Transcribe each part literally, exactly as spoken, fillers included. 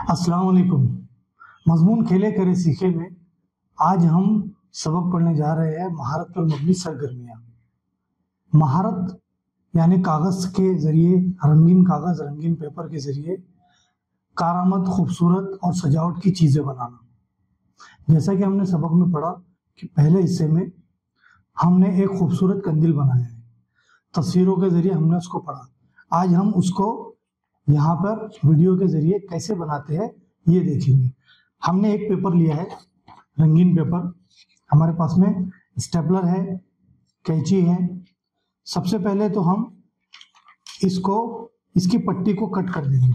अस्सलाम वालेकुम। मज़मून खेले करे सीखे में आज हम सबक पढ़ने जा रहे हैं महारत पर मबनी सरगर्मियाँ। महारत यानी कागज़ के ज़रिए, रंगीन कागज़, रंगीन पेपर के ज़रिए कारआमद, खूबसूरत और सजावट की चीज़ें बनाना। जैसा कि हमने सबक में पढ़ा कि पहले हिस्से में हमने एक खूबसूरत कंदील बनाया है, तस्वीरों के ज़रिए हमने उसको पढ़ा। आज हम उसको यहाँ पर वीडियो के ज़रिए कैसे बनाते हैं ये देखेंगे। हमने एक पेपर लिया है, रंगीन पेपर, हमारे पास में स्टेपलर है, कैंची है। सबसे पहले तो हम इसको, इसकी पट्टी को कट कर देंगे।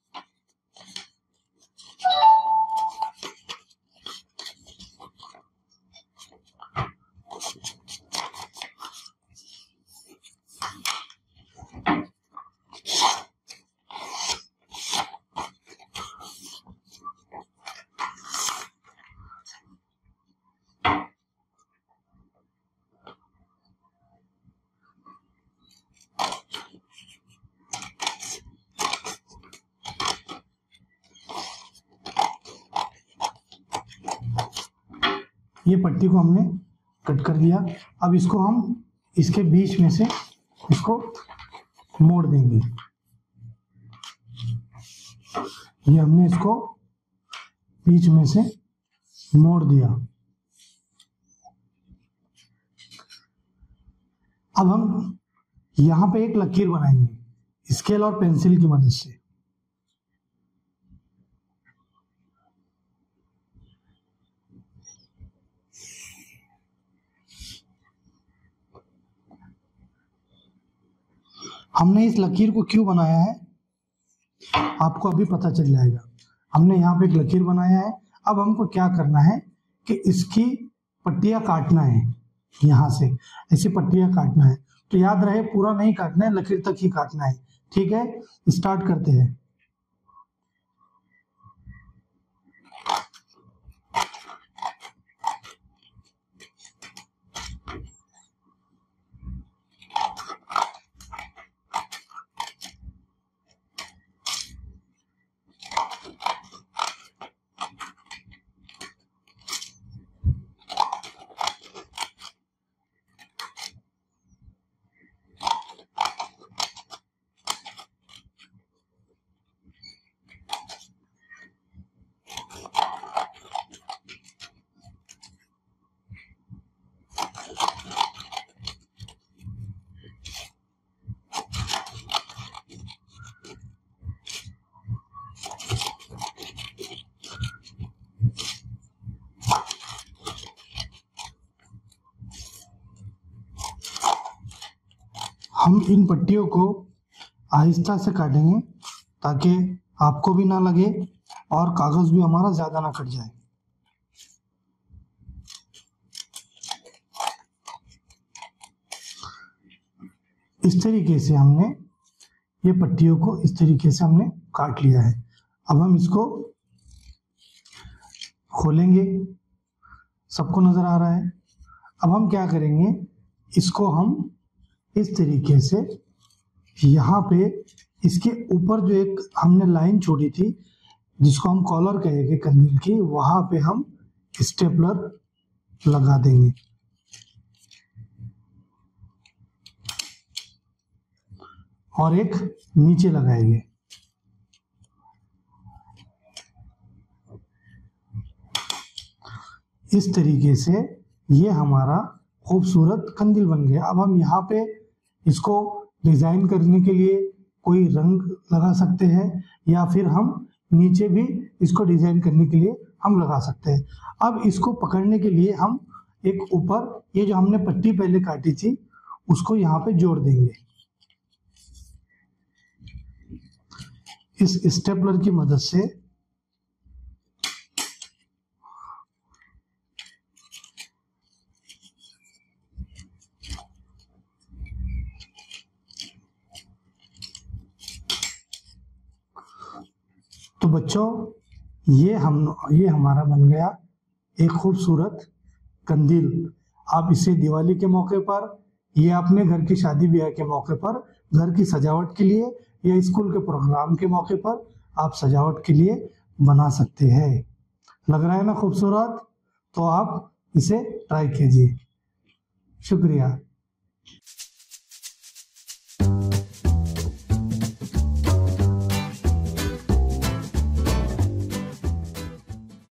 ये पट्टी को हमने कट कर दिया। अब इसको हम इसके बीच में से इसको मोड़ देंगे। ये हमने इसको बीच में से मोड़ दिया। अब हम यहाँ पे एक लकीर बनाएंगे स्केल और पेंसिल की मदद से। हमने इस लकीर को क्यों बनाया है आपको अभी पता चल जाएगा। हमने यहाँ पे एक लकीर बनाया है। अब हमको क्या करना है कि इसकी पट्टियां काटना है, यहाँ से ऐसी पट्टियां काटना है। तो याद रहे, पूरा नहीं काटना है, लकीर तक ही काटना है। ठीक है, स्टार्ट करते हैं। हम इन पट्टियों को आहिस्ता से काटेंगे ताकि आपको भी ना लगे और कागज भी हमारा ज्यादा ना कट जाए। इस तरीके से हमने ये पट्टियों को इस तरीके से हमने काट लिया है। अब हम इसको खोलेंगे, सबको नजर आ रहा है। अब हम क्या करेंगे, इसको हम इस तरीके से यहाँ पे इसके ऊपर जो एक हमने लाइन छोड़ी थी जिसको हम कॉलर कहेंगे कंदील की, वहां पे हम स्टेपलर लगा देंगे। और एक नीचे लगाएंगे। इस तरीके से ये हमारा खूबसूरत कंदील बन गया। अब हम यहाँ पे इसको डिजाइन करने के लिए कोई रंग लगा सकते हैं या फिर हम नीचे भी इसको डिजाइन करने के लिए हम लगा सकते हैं। अब इसको पकड़ने के लिए हम एक ऊपर ये जो हमने पट्टी पहले काटी थी उसको यहाँ पे जोड़ देंगे इस स्टेपलर की मदद से। तो बच्चों, ये हम ये हमारा बन गया एक खूबसूरत कंदील। आप इसे दिवाली के मौके पर या अपने घर की शादी ब्याह के मौके पर, घर की सजावट के लिए या स्कूल के प्रोग्राम के मौके पर आप सजावट के लिए बना सकते हैं। लग रहा है ना खूबसूरत? तो आप इसे ट्राई कीजिए। शुक्रिया।